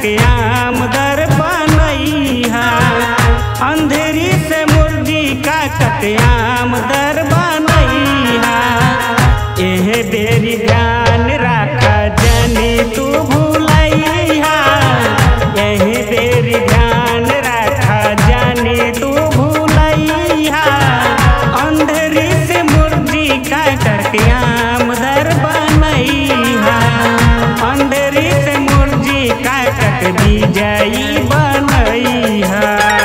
के आमदर बनैहा। अंधेरी से मुर्गी काट के आमदर बनैहा। एह बेरी ध्यान राखा जनी तू भूलैहा। एह बेरी ध्यान राखा जनी तू भूलैहा। अंधेरी से मुर्गी काट के आमदर बनैहा। अंधेरी से मुर्गी काट दी जाई बनैहा।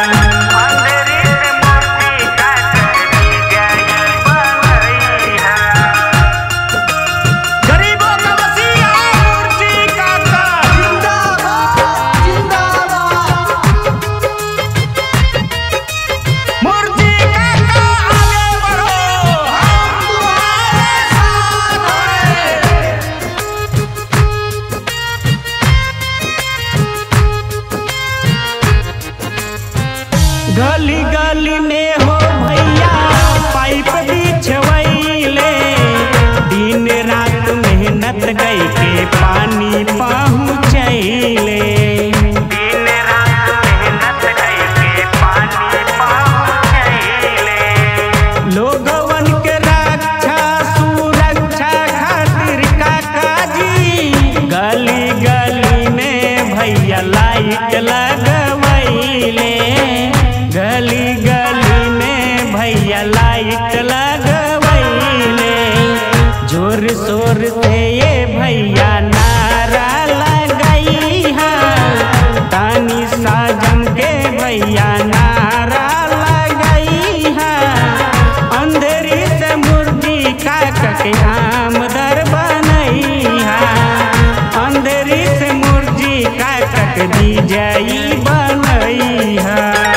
गली गली में हो भैया पाइप बिछवैले। दिन रात मेहनत गई के पानी पहुँचैले। दिन रात मेहनत गई के पानी पहुँचैले। लोगवन के रक्षा सुरक्षा खातिर काका जी गली गली में भैया लाइट लगवैले। गली गली में भैया लाइट लगवैले। जोर शोर से ये भैया नारा लगैहा। तानी साजम के भैया नारा लगैहा। अंधेरी से मुर्गी काट के आमदर बनैहा। अंधेरी से मुर्गी काट दी जाई बनैहा।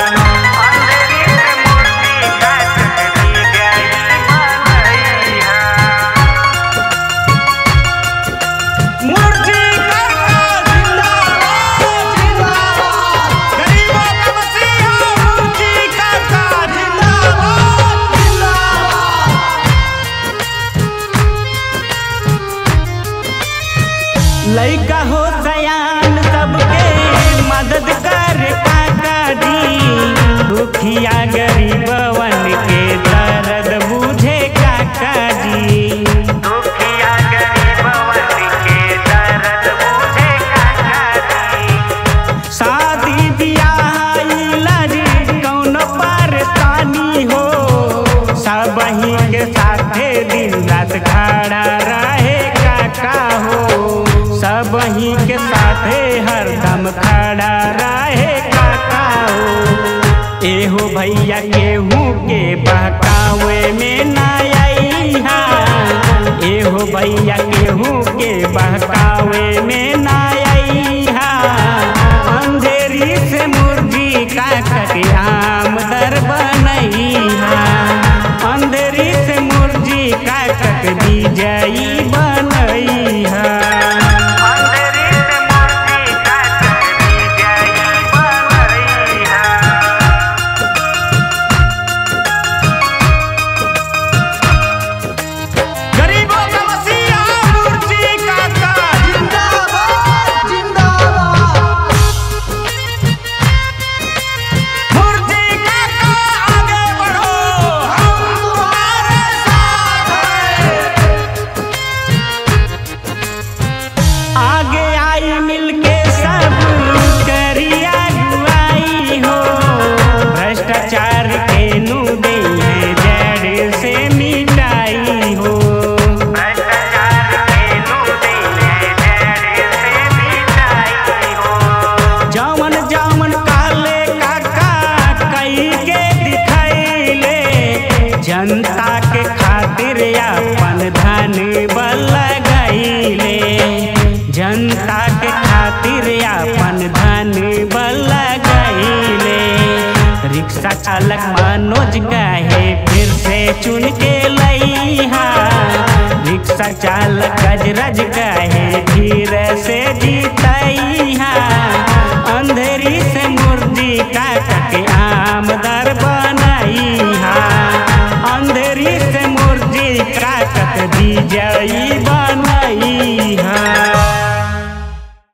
लइका हो सयान सबके मदद कर काका जी। दुखिया गरीबवन के दर्द बुझे काका जी। दुखिया गरीबवन के दर्द बुझे काका जी। शादी बियाह इलाज कौन परेशानी हो। सबही के साथे दिन रात खड़ा रहे काका हो। सबही के साथे हरदम खड़ा रहे काका हो। एहो भैया केहू के बहकावे में ना आईहा। एहो भैया केहू के बहकावे में ना आईहा। अंधेरी से मुर्गी काट के आमदर बनैहा। अंधेरी से मुर्गी काट दी जाई बनैहा। भ्रष्टाचार के नू दे जड़ से मिटाई हो। भ्रष्टाचार के नू दे जड़ से मिटाई हो। जमन जमन काले काका कई के दिखैले। जनता के खातिर अपन धन बल लगैले। जनता के खातिर अपन धन बल लगैले। रिक्शा चालक मनोज काहे फिर से चुन के लैहा। रिक्शा चालक गजराज काहे धीरे से